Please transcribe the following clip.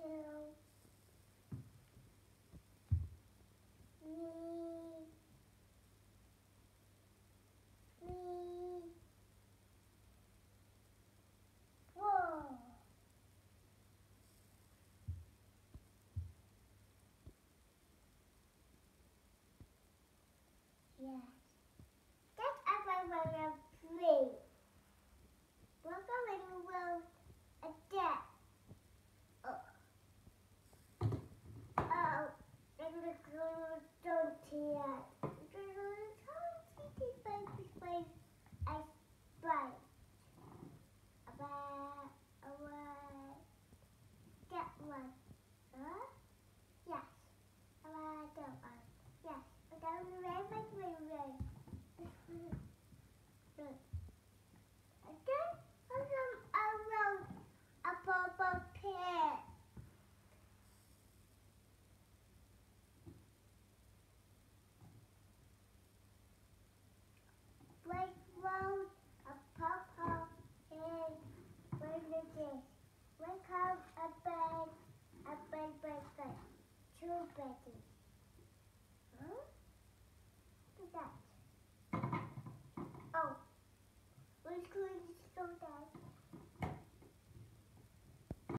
Whoa. Yes. That's a banana tree. Look a little world a death. Oh, and the girl don't here. The little tiny baby face I spy. Away. That one. Huh? Yes. That one. Yes. Down the way. Again, I wrote a purple pear. White rose, a purple pear. Where is this? Wake up a bed. Two beddies. Huh? What's that? Oh, let's go and slow down.